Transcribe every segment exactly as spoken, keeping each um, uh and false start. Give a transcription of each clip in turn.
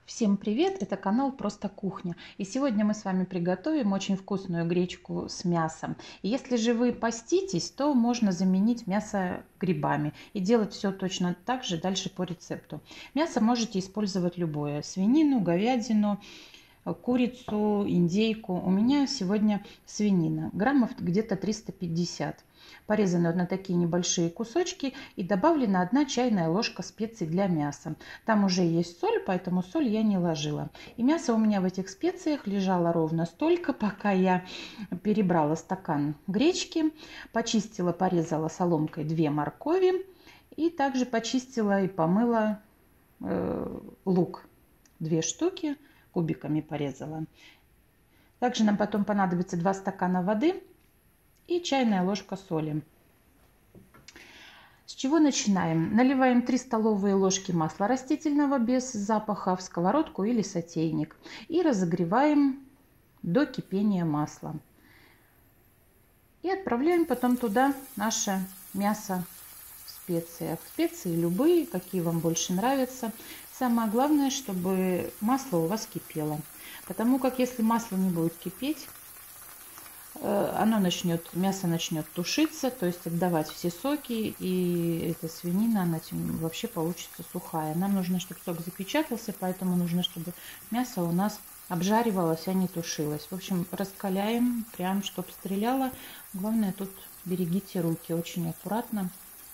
Всем привет! Это канал Просто Кухня. И сегодня мы с вами приготовим очень вкусную гречку с мясом. И если же вы поститесь, то можно заменить мясо грибами и делать все точно так же дальше по рецепту. Мясо можете использовать любое: свинину, говядину, курицу, индейку. У меня сегодня свинина, граммов где-то триста пятьдесят. Порезаны на такие небольшие кусочки и добавлена одна чайная ложка специй для мяса. Там уже есть соль, поэтому соль я не ложила. И мясо у меня в этих специях лежало ровно столько, пока я перебрала стакан гречки, почистила, порезала соломкой две моркови и также почистила и помыла э, лук, две штуки, кубиками порезала. Также нам потом понадобится два стакана воды и чайная ложка соли. С чего начинаем? Наливаем три столовые ложки масла растительного без запаха в сковородку или сотейник и разогреваем до кипения масла. И отправляем потом туда наше мясо в специях. Специи любые, какие вам больше нравятся. Самое главное, чтобы масло у вас кипело. Потому как если масло не будет кипеть, оно начнет, мясо начнет тушиться, то есть отдавать все соки, и эта свинина, она вообще получится сухая. Нам нужно, чтобы сок запечатался, поэтому нужно, чтобы мясо у нас обжаривалось, а не тушилось. В общем, раскаляем, прям, чтобы стреляло. Главное, тут берегите руки, очень аккуратно.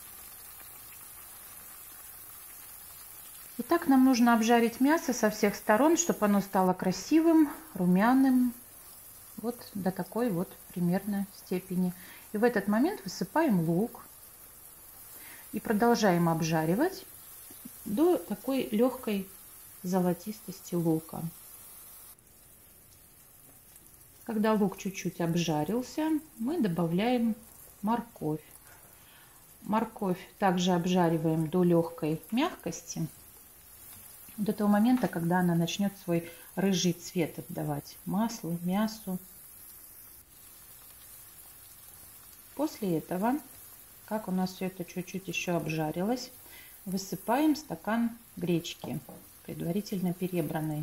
Итак, нам нужно обжарить мясо со всех сторон, чтобы оно стало красивым, румяным. Вот до такой вот примерно степени. И в этот момент высыпаем лук и продолжаем обжаривать до такой легкой золотистости лука. Когда лук чуть-чуть обжарился, мы добавляем морковь. Морковь также обжариваем до легкой мягкости, до того момента, когда она начнет свой рыжий цвет отдавать маслу, мясу. После этого, как у нас все это чуть-чуть еще обжарилось, высыпаем стакан гречки, предварительно перебранной.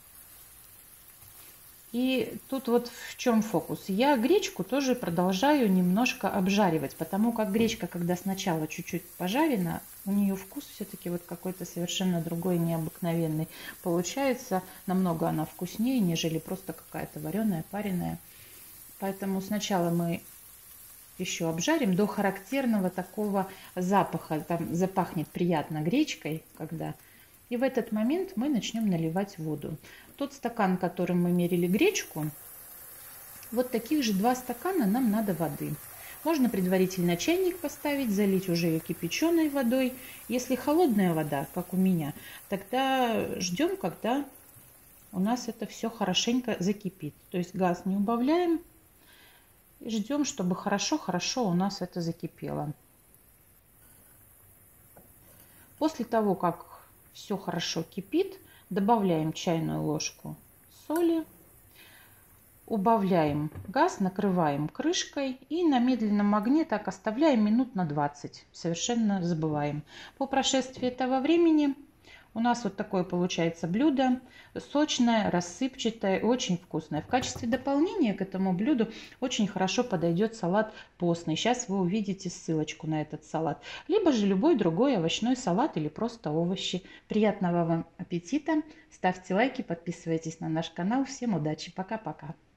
И тут вот в чем фокус. Я гречку тоже продолжаю немножко обжаривать, потому как гречка, когда сначала чуть-чуть пожарена, у нее вкус все-таки вот какой-то совершенно другой, необыкновенный. Получается, намного она вкуснее, нежели просто какая-то вареная, пареная. Поэтому сначала мы еще обжарим до характерного такого запаха. Там запахнет приятно гречкой, когда... И в этот момент мы начнем наливать воду. Тот стакан, которым мы мерили гречку, вот таких же два стакана нам надо воды. Можно предварительно чайник поставить, залить уже ее кипяченой водой. Если холодная вода, как у меня, тогда ждем, когда у нас это все хорошенько закипит. То есть газ не убавляем и ждем, чтобы хорошо-хорошо у нас это закипело. После того, как все хорошо кипит, добавляем чайную ложку соли, убавляем газ, накрываем крышкой и на медленном огне так оставляем минут на двадцать. Совершенно забываем. По прошествии этого времени у нас вот такое получается блюдо, сочное, рассыпчатое, очень вкусное. В качестве дополнения к этому блюду очень хорошо подойдет салат постный. Сейчас вы увидите ссылочку на этот салат. Либо же любой другой овощной салат или просто овощи. Приятного вам аппетита! Ставьте лайки, подписывайтесь на наш канал. Всем удачи! Пока-пока!